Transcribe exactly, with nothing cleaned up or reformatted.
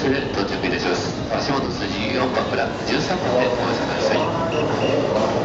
車で到着いたします。足元数字よんばんからじゅうさんばんでお降りください。